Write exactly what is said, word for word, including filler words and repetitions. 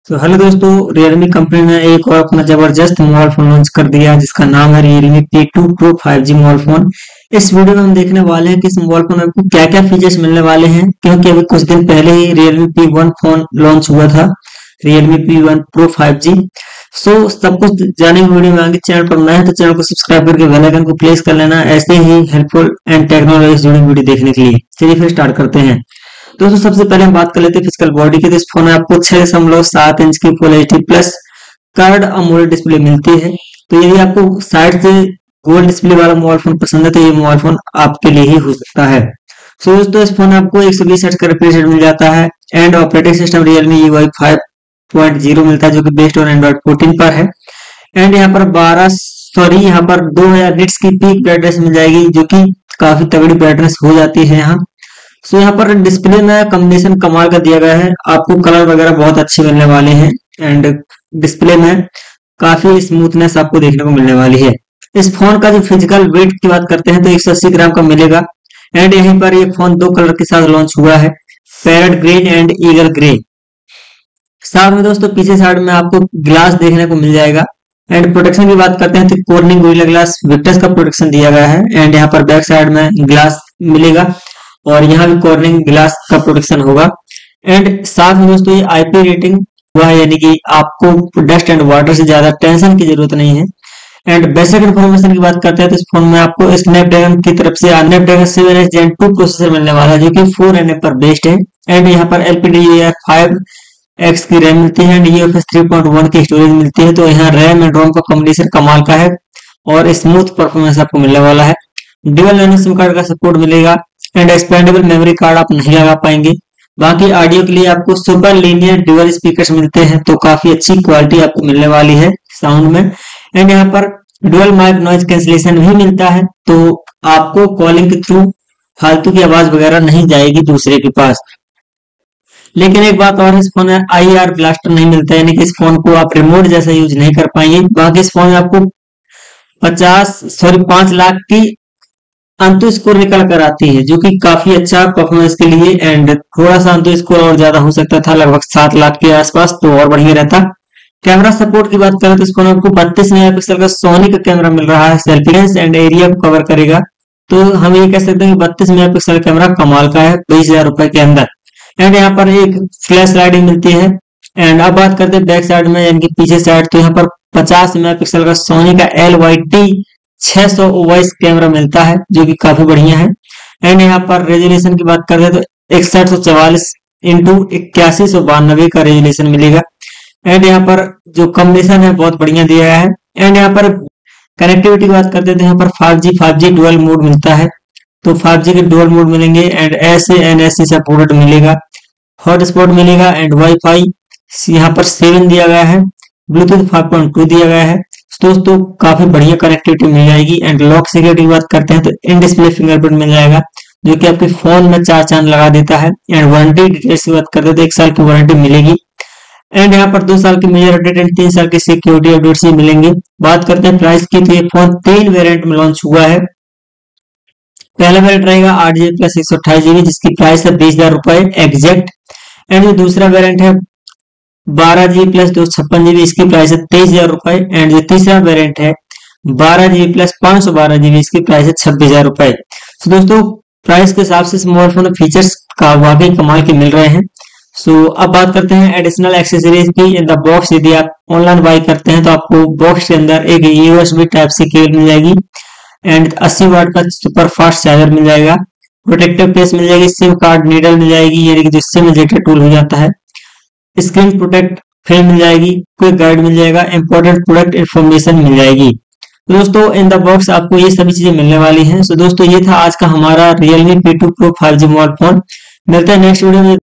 तो हेलो दोस्तों, Realme company ने एक और अपना जबरदस्त मोबाइल फोन लॉन्च कर दिया जिसका नाम है Realme P two Pro five G mobile phone. इस वीडियो में हम देखने वाले हैं कि इस मोबाइल फोन में आपको क्या क्या फीचर्स मिलने वाले हैं, क्योंकि अभी कुछ दिन पहले ही Realme P one phone launch हुआ था, Realme P one Pro five G. So सब कुछ जाने की वीडियो में आगे। चैनल पर नए हैं तो चैनल को सब्सक्राइब करके बेल आइकन को प्रेस कर लेना, ऐसे ही हेल्पफुल एंड टेक्नोलॉजी से जुड़ी वीडियो देखने के लिए। चलिए फिर स्टार्ट करते हैं। दोस्तों सबसे पहले हम बात कर लेते हैं फिजिकल बॉडी की। तो इस फोन में आपको छह दशमलव सात इंच की full H D plus curved AMOLED display मिलती है। तो यदि आपको साइड से गोल्ड डिस्प्ले वाला मोबाइल फोन पसंद है तो ये मोबाइल फोन आपके लिए ही हो सकता है। सो दोस्तों इस फोन में आपको एक सौ बीस हर्ट्ज का रिफ्रेश रेट मिल जाता है and operating system Realme U I five point zero मिलता है जो कि बेस्ड ऑन एंड्रॉइड फोर्टीन पर है। एंड यहाँ पर बारह सॉरी यहाँ पर दो हजार निट्स की पीक ब्राइटनेस मिल जाएगी जो कि काफी तगड़ी ब्राइटनेस हो जाती है यहाँ। सो यहाँ पर डिस्प्ले में कॉम्बिनेशन कमाल का दिया गया है, आपको कलर वगैरह बहुत अच्छे मिलने वाले हैं एंड डिस्प्ले में काफी स्मूथनेस आपको देखने को मिलने वाली है। इस फोन का जो फिजिकल वेट की बात करते हैं तो एक सौ अस्सी ग्राम का मिलेगा एंड यहीं पर ये फोन दो कलर के साथ लॉन्च हुआ है, parrot green and eagle grey. साथ में दोस्तों पीछे साइड में आपको ग्लास देखने को मिल जाएगा एंड प्रोटेक्शन की बात करते हैं तो कॉर्निंग गोरिल्ला ग्लास विक्टर्स का प्रोटेक्शन दिया गया है एंड यहाँ पर बैक साइड में ग्लास मिलेगा और यहाँ भी कॉर्निंग ग्लास का प्रोटेक्शन होगा। एंड साथ में दोस्तों ये आई पी रेटिंग हुआ है, यानी कि आपको डस्ट एंड वाटर से ज्यादा टेंशन की जरूरत नहीं है। एंड बेसिक इन्फॉर्मेशन की बात करते हैं तो इस फोन में आपको स्नैपड्रैगन की तरफ से Snapdragon seven S gen two processor मिलने वाला है जो कि फोर एन ए पर बेस्ड है एंड यहाँ पर L P D D R five X की रैम मिलती है and U F S three point one की स्टोरेज मिलती है। तो यहाँ रैम एंड रोम का कॉम्बिनेशन कमाल का है और स्मूथ परफॉर्मेंस आपको मिलने वाला है। ड्यूअल नैनो सिम कार्ड का सपोर्ट मिलेगा एंड एक्सपेंडेबल मेमोरी कार्ड आप नहीं लगा पाएंगे। बाकी ऑडियो के लिए आपको सुपर लीनियर ड्यूअल स्पीकर्स मिलते हैं तो काफी अच्छी क्वालिटी आपको मिलने वाली है साउंड में। एंड यहाँ पर डुअल माइक नॉइज कैंसिलेशन भी मिलता है तो आपको कॉलिंग के थ्रू फालतू की आवाज वगैरह नहीं जाएगी दूसरे के पास। लेकिन एक बात और, इस फोन में आई आर ब्लास्टर नहीं मिलता है, यानी कि इस फोन को आप रिमोट जैसा यूज नहीं कर पाएंगे। बाकी इस फोन में आपको पचास सॉरी पांच लाख की अंतु स्कोर निकल कर आती है जो कि काफी अच्छा परफॉर्मेंस के लिए एंड थोड़ा सा अंतु स्कोर और ज्यादा हो सकता था, लगभग सात लाख के आसपास, तो और बढ़िया रहता। कैमरा सपोर्ट की बात करें तो इस फोन में आपको बत्तीस मेगापिक्सल का सोनी का कैमरा मिल रहा है, सेल्फी लेंस एंड एरिया को कवर करेगा। तो हम ये कह सकते हैं कि बत्तीस मेगापिक्सल कैमरा कमाल का है बीस हजार रुपए के अंदर। एंड यहाँ पर एक फ्लैश लाइट मिलती है। एंड अब बात करते हैं बैक साइड में यानी कि पीछे साइड, तो यहाँ पर पचास मेगापिक्सल का सोनी का एल वाई टी छह सौ ओवाइस कैमरा मिलता है जो कि काफी बढ़िया है। एंड यहाँ पर रेजोल्यूशन की बात करते हैं तो इकसठ सौ चवालीस इंटू इक्यासी सौ बानबे का रेजोल्यूशन मिलेगा। एंड यहाँ पर जो कॉम्बिनेशन है बहुत बढ़िया दिया गया है। एंड यहाँ पर कनेक्टिविटी की बात करते हैं तो यहाँ पर five G five G dual mode मिलता है, तो फाइव जी के डुअल मोड मिलेंगे and S A N S C supported मिलेगा, हॉटस्पॉट मिलेगा एंड वाईफाई यहाँ पर सेवन दिया गया है, ब्लूटूथ फाइव पॉइंट टू दिया गया है। दोस्तों काफी बढ़िया कनेक्टिविटी मिल जाएगी। एंड लॉक सिक्योरिटी की बात करते हैं तो इन डिस्प्ले फिंगरप्रिंट मिल जाएगा जो कि आपके फोन में चार चांद लगा देता है। एंड वारंटी डिटेल्स की बात करते हैं तो एक साल की वारंटी मिलेगी एंड यहाँ पर दो साल की मेजर अपडेट एंड तीन साल की सिक्योरिटी अपडेट्स भी मिलेंगे। बात करते हैं प्राइस की तो ये फोन तीन वेरिएंट में लॉन्च हुआ है। पहला वेरिएंट रहेगा आठ जीबी प्लस एक सौ अट्ठाईस जीबी जिसकी प्राइस है बीस हजार रुपए एग्जैक्ट। एंड जो दूसरा वेरिएंट है बारह जीबी प्लस दो सौ छप्पन जीबी, इसकी प्राइस है तेईस हजार रुपए। एंड जो तीसरा वेरिएंट है बारह जीबी प्लस पांच सौ बारह जीबी, इसकी प्राइस है छब्बीस हजार रुपए। तो दोस्तों प्राइस के हिसाब से इस मोबाइल फोन में फीचर्स का वाकई कमाल के मिल रहे हैं। सो so, अब बात करते हैं एडिशनल एक्सेसरीज की इन द बॉक्स। यदि आप ऑनलाइन बाई करते हैं तो आपको बॉक्स के अंदर एक यूएसबी टाइप सी केबल मिल जाएगी एंड अस्सी वाट का सुपर फास्ट चार्जर मिल जाएगा, प्रोटेक्टिव केस मिल जाएगी, सिम कार्ड नीडल मिल जाएगी यानी कि जो सिम इजेक्टर टूल हो जाता है, स्क्रीन प्रोटेक्ट फिल्म मिल जाएगी, क्विक गाइड मिल जाएगा, इंपॉर्टेंट प्रोडक्ट इंफॉर्मेशन मिल जाएगी। तो दोस्तों इन द बॉक्स आपको ये सभी चीजें मिलने वाली हैं। सो दोस्तों ये था आज का हमारा Realme P two Pro five G mobile phone. मिलते हैं नेक्स्ट वीडियो में।